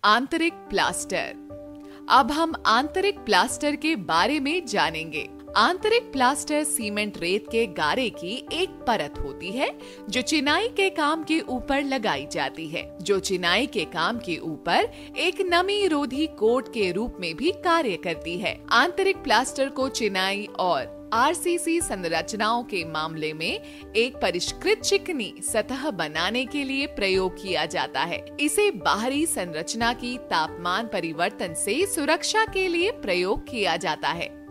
आंतरिक प्लास्टर। अब हम आंतरिक प्लास्टर के बारे में जानेंगे। आंतरिक प्लास्टर सीमेंट रेत के गारे की एक परत होती है जो चिनाई के काम के ऊपर लगाई जाती है, जो चिनाई के काम के ऊपर एक नमी रोधी कोट के रूप में भी कार्य करती है। आंतरिक प्लास्टर को चिनाई और आरसीसी संरचनाओं के मामले में एक परिष्कृत चिकनी सतह बनाने के लिए प्रयोग किया जाता है। इसे बाहरी संरचना की तापमान परिवर्तन से सुरक्षा के लिए प्रयोग किया जाता है।